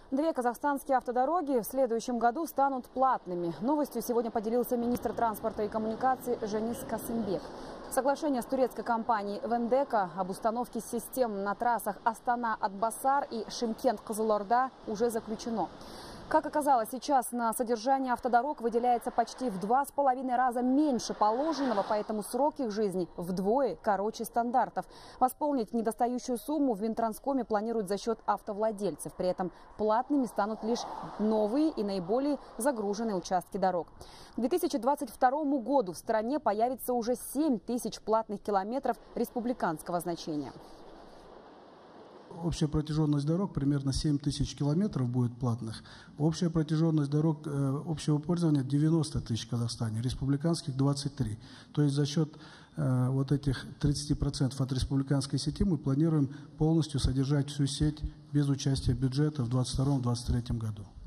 Две казахстанские автодороги в следующем году станут платными. Новостью сегодня поделился министр транспорта и коммуникаций Женис Касымбек. Соглашение с турецкой компанией Вендека об установке систем на трассах Астана-Атбасар и Шымкент-Кызылорда уже заключено. Как оказалось, сейчас на содержание автодорог выделяется почти в 2,5 раза меньше положенного, поэтому срок их жизни вдвое короче стандартов. Восполнить недостающую сумму в Минтранскоме планируют за счет автовладельцев. При этом платными станут лишь новые и наиболее загруженные участки дорог. К 2022 году в стране появится уже 7 тысяч платных километров республиканского значения. Общая протяженность дорог примерно 7 тысяч километров будет платных. Общая протяженность дорог общего пользования 90 тысяч в Казахстане, республиканских 23. То есть за счет вот этих 30% от республиканской сети мы планируем полностью содержать всю сеть без участия бюджета в 2022-2023 году.